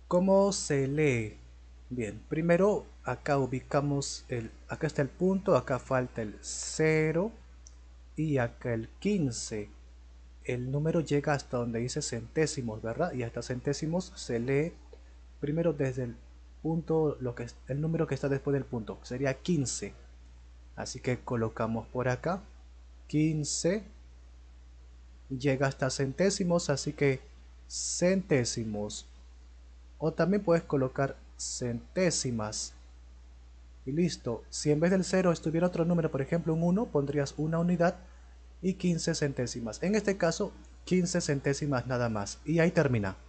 ¿Cómo se lee? Bien, primero acá ubicamos acá está el punto, acá falta el cero y acá el 15. El número llega hasta donde dice centésimos, ¿verdad? Y hasta centésimos se lee primero desde el punto, el número que está después del punto, sería 15. Así que colocamos por acá 15, llega hasta centésimos, así que centésimos. O también puedes colocar centésimas. Y listo. Si en vez del cero estuviera otro número, por ejemplo un 1, pondrías una unidad y 15 centésimas. En este caso, 15 centésimas nada más. Y ahí termina.